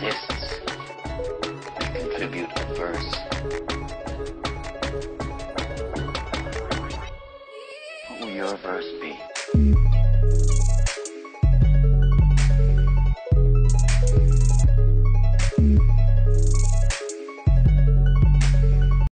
exists, we contribute a verse. What will your verse be?